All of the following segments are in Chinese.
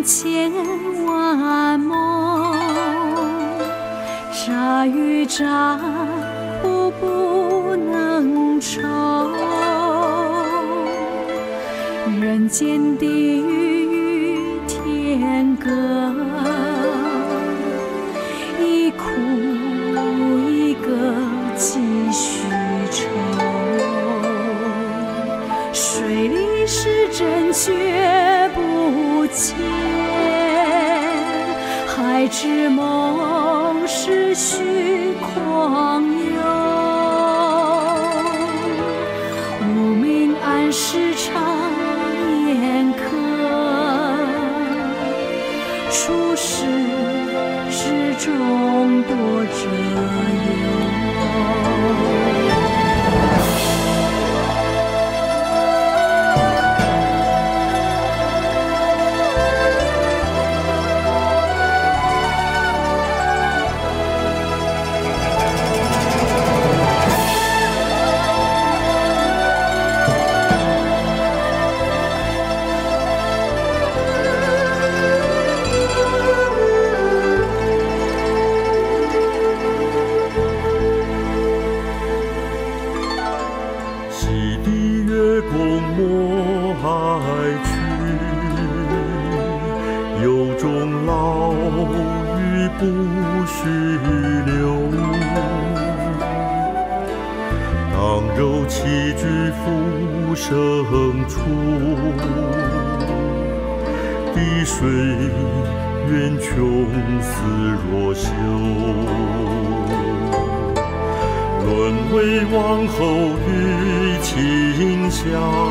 千万梦，沙与渣互不能酬。人间地狱与天隔，一苦一歌几许愁。水里是真却不见，海之梦是虚诳游。无名暗示常眼客，出世之中多者有。 不须留，当柔器具浮生处，滴水愿穷死若休。沦为王后与卿相，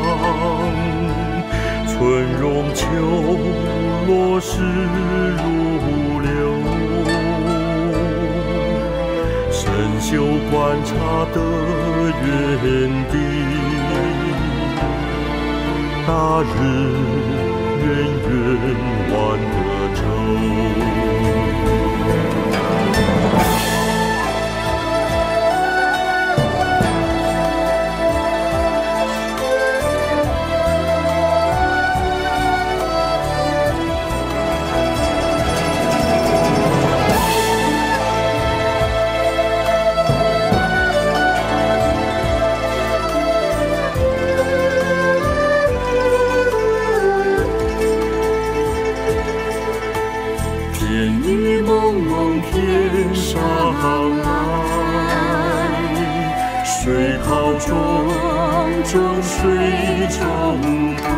春荣秋落时如流。深修观察的园地，大日圆圆弯的舟。水泡中，水中开，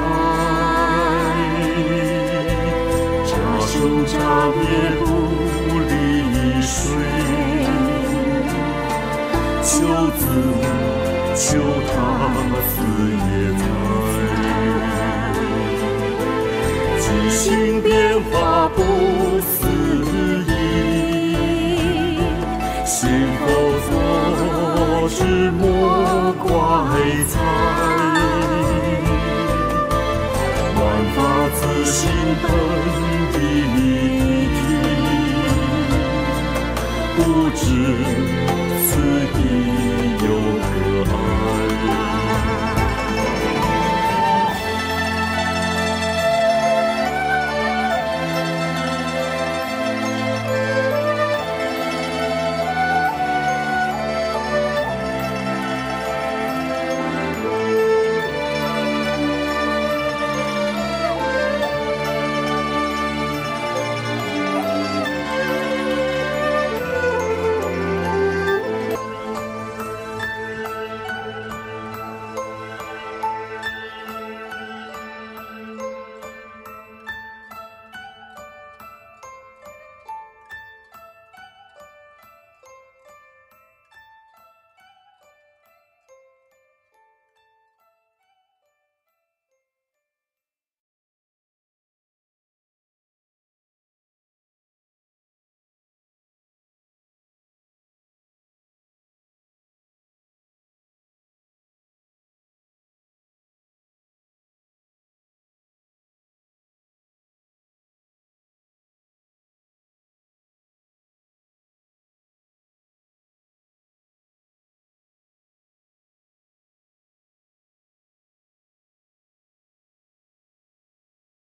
乍生乍灭不离水，秋子秋它似野菜，即兴变化不思议，心否错是莫怪才，万法自性本地，不知此